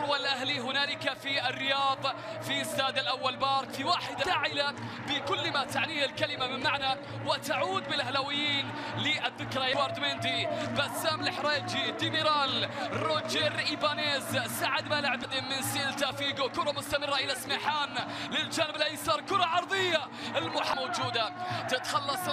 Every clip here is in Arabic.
والأهلي هنالك في الرياض في استاد الأول بارك في واحدة فاعلة بكل ما تعنيه الكلمة من معنى، وتعود بالأهلاويين للذكرى. إدوارد مندي، بسام الحريجي، ديميرال، روجر إيبانيز، سعد ملعب من سيلتا فيجو. كرة مستمرة إلى سميحان للجانب الأيسر، كرة عرضية موجودة تتخلص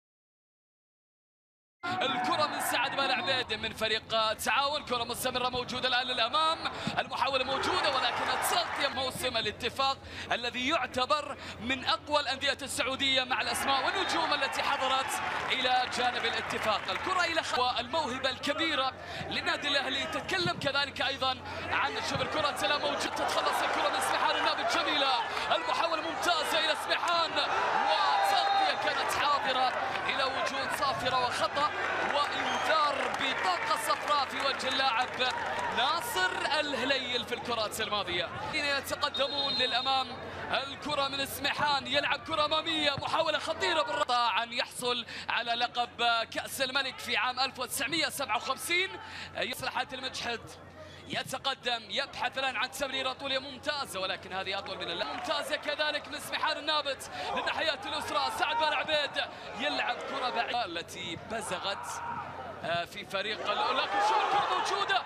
الكرة من سعد ملعبيد من فريق تعاون. كرة مستمرة موجودة الآن للأمام، المحاولة موجودة ولكن التغطية. موسم الاتفاق الذي يعتبر من أقوى الأندية السعودية مع الأسماء والنجوم التي حضرت إلى جانب الاتفاق. الكرة إلى الموهبة الكبيرة للنادي الأهلي. تتكلم كذلك أيضا عن شوف الكرة سلام موجود، تتخلص الكرة من سميحان النابل جميلة، المحاولة ممتازة إلى سميحان وتغطية كانت حاضرة إلى وجود صافرة وخطأ وإنذار بطاقة صفراء في وجه اللاعب ناصر الهليل في الكرات الماضية. يتقدمون للأمام، الكرة من سميحان يلعب كرة أمامية، محاولة خطيرة بالرطة أن يحصل على لقب كأس الملك في عام 1957. مصلحة المجحد يتقدم، يبحث الآن عن تمريرة طولية ممتازة ولكن هذه أطول من اللعب. ممتازة كذلك من سميحان النابت للناحية اليسرى، سعد بن عبيد يلعب كرة بعيدة التي بزغت في فريق لكن شو الكرة موجودة.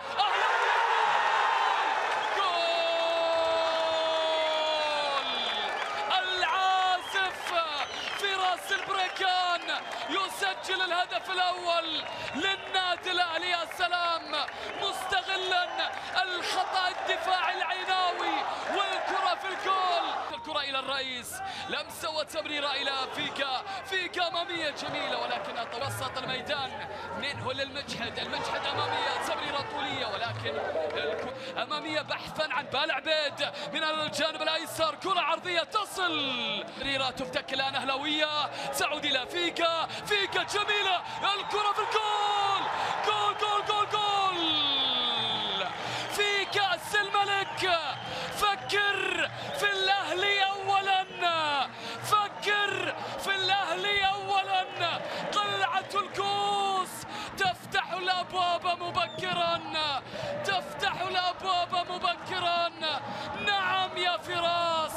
البريكان يسجل الهدف الأول للنادي الأهلي. يا سلام، مستغلا الخطأ الدفاعي العيناوي والكرة في الجول. الكرة إلى الرئيس، لمسة وتمريرة إلى فيكا أمامية جميلة ولكن وسط الميدان منه للمجحد. المجحد أمامية، تمريرة طولية ولكن أمامية بحثا عن بالعبيد من الجانب الأيسر، كرة عرضية تصل، تمريرة تفتك الآن أهلاوية، تعود إلى فيكا جميلة، الكرة في الجول، جول في كأس الملك. فكر في الأهلي أولا، فكر في الأهلي أولا. قلعة الكوس تفتح الأبواب مبكرا، تفتح الأبواب مبكرا. نعم يا فراس.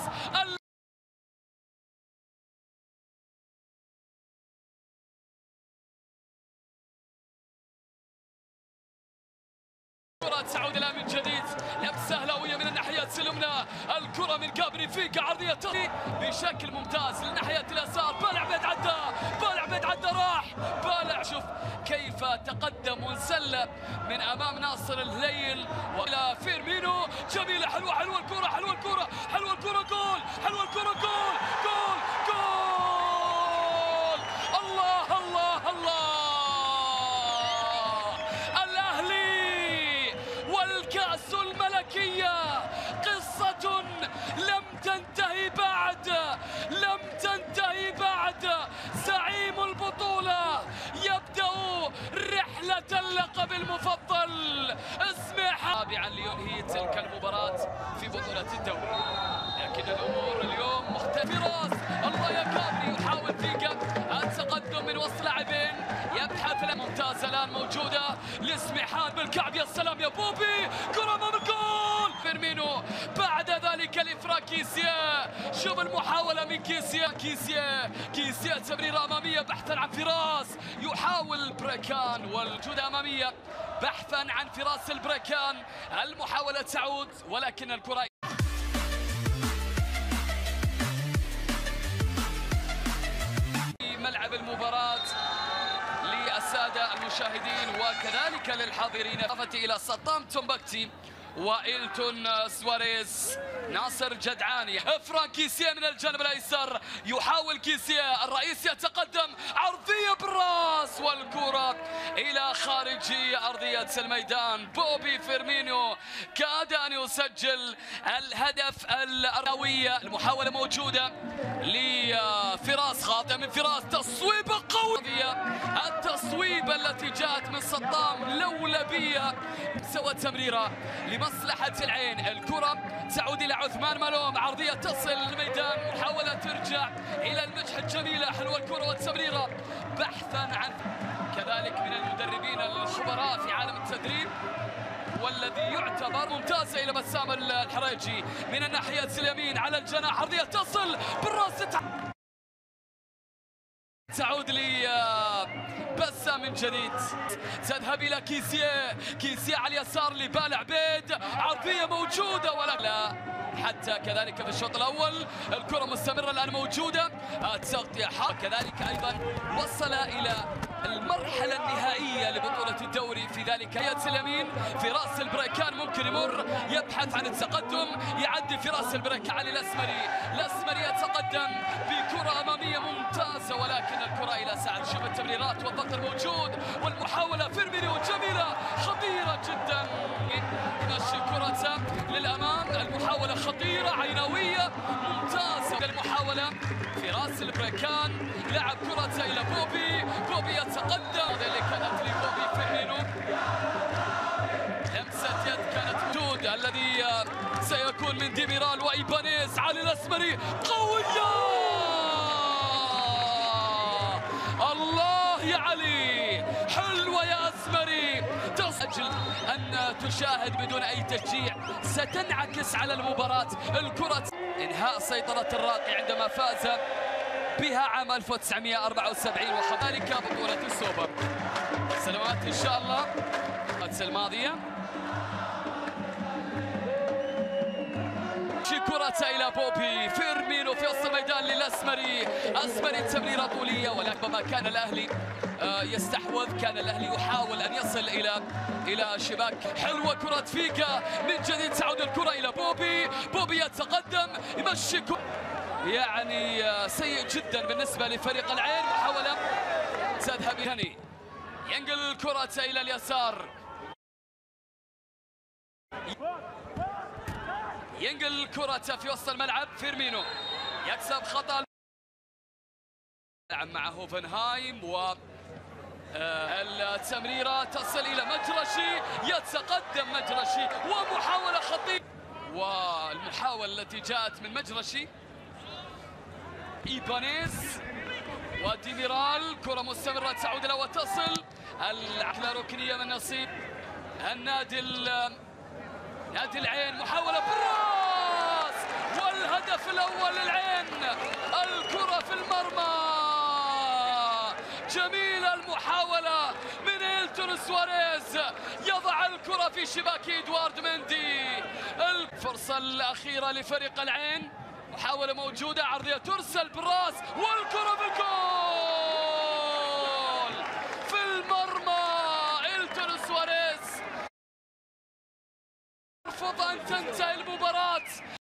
الكرة تعود الآن من جديد، لمسة أهلاوية من الناحية اليمنى، الكرة من جابري فيكا عرضية بشكل ممتاز للناحية اليسار. بالعبيد عدى راح شوف كيف تقدم وانسلب من أمام ناصر الهليل وإلى فيرمينو. جميلة، حلوة الكرة، جول، الله. الكأس الملكية قصة لم تنتهي بعد. زعيم البطولة يبدأ رحلة اللقب المفضل. اسمح رابعا لينهي تلك المباراة في بطولة الدوري، لكن الأمور اليوم مختلفة. الله يا كابري، يحاول فيكا التقدم من وسط لاعبين، يبحث ممتازة الآن موجودة لسميحان بالكعب. يا سلام يا بوبي، كرة أمام الجول. فيرمينو بعد ذلك الإفراج كيسيه، شوف المحاولة من كيسيه تمريرة أمامية بحثا عن فراس، يحاول بريكان والجودة أمامية بحثا عن فراس البريكان. المحاولة تعود ولكن الكرة ملعب المباراة للسادة المشاهدين وكذلك للحاضرين. إضافة إلى سطام تومبكتي وإلتون سواريز، ناصر جدعاني، فرانك كيسيه من الجانب الأيسر، يحاول كيسيه، الرئيس يتقدم، عرضية بالراس والكرة إلى خارج أرضية الميدان. بوبي فيرمينو كاد أن يسجل الهدف الأرضوية. المحاولة موجودة لفراس، خاطئ من فراس، تصويبة قوية، التصويبة التي جاءت من سطام لولبية، سوى تمريرة لمصلحة العين. الكرة تعود إلى عثمان مالوم، عرضية تصل الميدان، محاولة ترجع إلى المجحد جميلة، حلوة الكرة والتمريرة بحثا عن كذلك من المدربين الخبراء في عالم التدريب والذي يعتبر ممتازة إلى بسام الحريجي من الناحية اليمين على الجناح، عرضية تصل بالراس تعود لي بسام من جديد، تذهب إلى كيسيه على اليسار لبال عبيد، عرضية موجودة ولا لا حتى كذلك في الشوط الأول. الكرة مستمرة الآن موجودة، التغطية حار كذلك أيضا وصل إلى المرحلة النهائية لبطولة الدوري في ذلك اليمين في رأس البريكان، ممكن يمر يبحث عن التقدم، يعدي في رأس البريكان على الأسمري يتقدم بكرة أمامية ممتازة، ولكن الكرة إلى سعد. شوف التمريرات والضغط الموجود والمحاولة فيرمينيو جميلة خطيرة جدا، يمشي كرة للأمام، المحاولة خطيرة عينوية ممتازة، المحاولة في رأس البريكان، لعب كرة إلى بوبي يتقدم، هذا اللي كانت لبوبي فيرمينيو، لمسة يد كانت موجود الذي سيكون من ديميرال وإيبانيز على الأسمري، قوية الله يا علي، حلوة يا أسمري، أجل أن تشاهد بدون أي تشجيع ستنعكس على المباراة. الكرة إنهاء سيطرة الراقي عندما فاز بها عام 1974 وكذلك بطولة السوبر. سلامات إن شاء الله. الماضية كرة إلى بوبي، فيرمينو في وسط الميدان للأسمري، أسمري تمريرة طولية، ولكن كان الأهلي يستحوذ، كان الأهلي يحاول أن يصل إلى شباك. حلوة كرة فيكا من جديد، تعود الكرة إلى بوبي يتقدم يمشي يعني سيء جدا بالنسبة لفريق العين، محاولة تذهب هني، ينقل الكرة إلى اليسار، ينقل الكرة في وسط الملعب، فيرمينو يكسب خطأ مع هوفنهايم، و التمريرة تصل إلى مجرشي، يتقدم مجرشي ومحاولة خطيرة، والمحاولة التي جاءت من مجرشي إيبانيز وديميرال، كرة مستمرة تعود له وتصل، العقلة ركنية من نصيب نادي العين، محاولة بالراس والهدف الأول للعين، الكرة في المرمى، جميلة المحاولة من إلتون سواريز، يضع الكرة في شباك إدوارد مندي. الفرصة الأخيرة لفريق العين، محاولة موجودة، عرضية ترسل بالراس والكرة بالجول في المرمى، إلتون سواريز يرفض أن تنتهي المباراة.